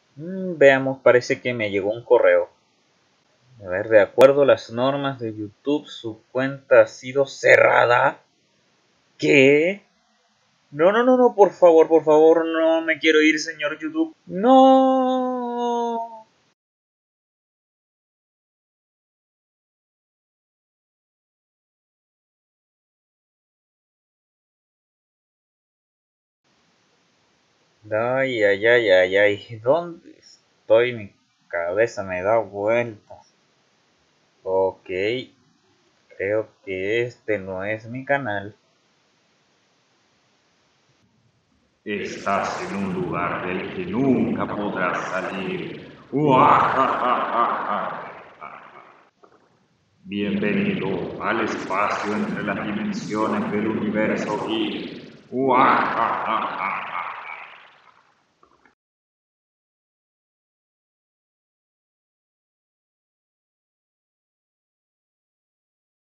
Veamos, parece que me llegó un correo. A ver, de acuerdo a las normas de YouTube, su cuenta ha sido cerrada. ¿Qué? No, no, no, no, por favor, no me quiero ir, señor YouTube. No. Ay, ay, ay, ay, ay. ¿Dónde estoy? Mi cabeza me da vueltas. Ok, creo que este no es mi canal. Estás en un lugar del que nunca podrás salir. ¡Uajajaja! Bienvenido al espacio entre las dimensiones del universo geek. ¡Uajajaja!